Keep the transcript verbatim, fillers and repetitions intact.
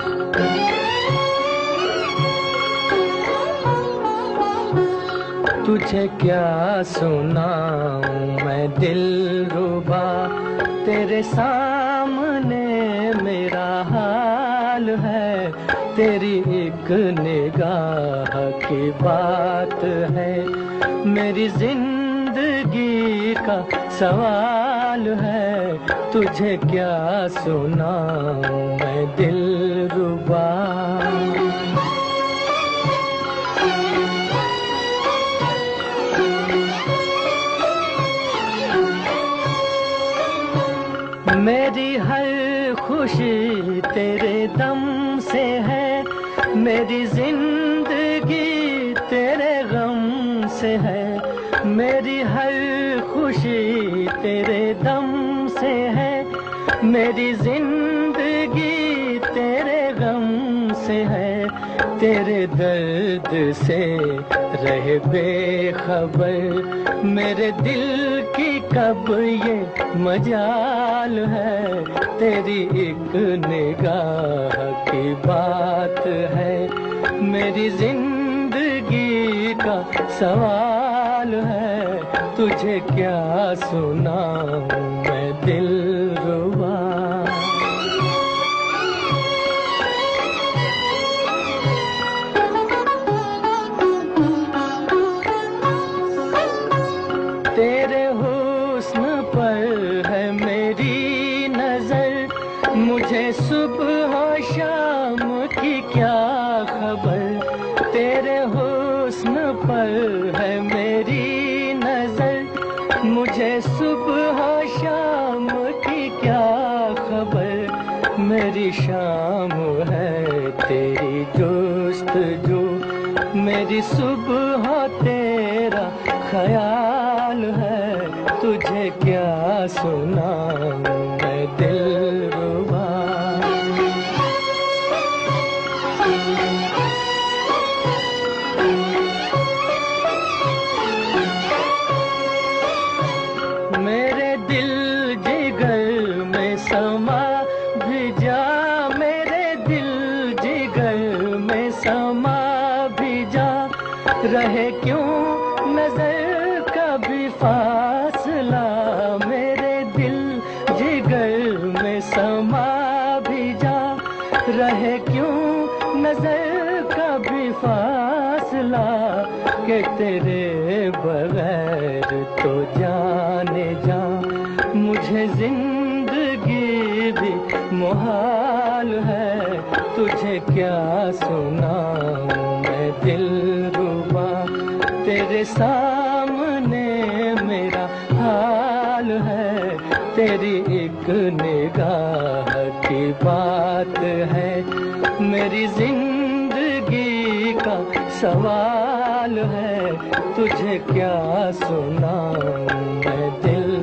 तुझे क्या सुनाऊं मैं दिलरुबा, तेरे सामने मेरा हाल है। तेरी एक निगाह की बात है, मेरी जिंदगी का सवाल है। तुझे क्या सुनाऊं मैं दिलरुबा। मेरी हर खुशी तेरे दम से है, मेरी जिंदगी तेरे गम से है। मेरी हर खुशी तेरे दम से है, मेरी जिंदगी तेरे गम से है। तेरे दर्द से रहे बेखबर, मेरे दिल की कब ये मजाल है। तेरी एक निगाह की बात है, मेरी जिंदगी का सवाल है। तुझे क्या सुनाऊं मैं दिलरुबा। तेरे हुस्न पर है मेरी नजर, मुझे सुबह शाम की क्या खबर। तेरे हुस्न पर है मेरी नजर, मुझे सुबह शाम की क्या खबर। मेरी शाम है तेरी जुस्तजू, मेरी सुबह तेरा ख्याल है। तुझे क्या सुनाऊं मैं दिलरुबा। मेरे दिल जिगर में समा भी जा, मेरे दिल जिगर में समा भी जा। रहे क्यों नजर कभी फासला, मेरे दिल जिगर में समा भी जा। रहे क्यों नजर कभी फासला, कि तेरे बगैर तो जाने जा मुझे जिंदगी भी मुहाल है। तुझे क्या सुनाऊं मैं दिलरुबा, तेरे सामने मेरा हाल है। तेरी एक निगाह की बात है, मेरी जिंदगी का सवाल है। तुझे क्या सुनाऊं मैं दिल